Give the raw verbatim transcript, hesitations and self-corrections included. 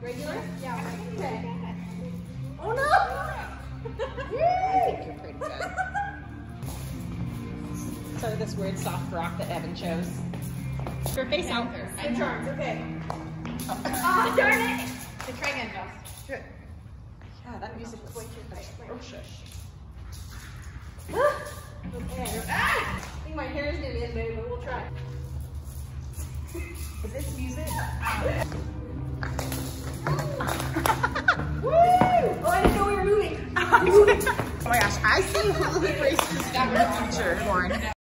Regular? Yeah. Okay. Oh no! I think you're pretty good. So this weird soft rock that Evan chose. Your face out there. Good charms, okay. Oh. Oh, darn it! So try again, Joss. Good. Yeah, that music was atrocious. Okay. Ah! I think my hair is gonna be in there, but we'll try. Is this music? Woo! Oh, I didn't know we were moving. Oh my gosh, I see Hula Hoop races down in the future, Lauren.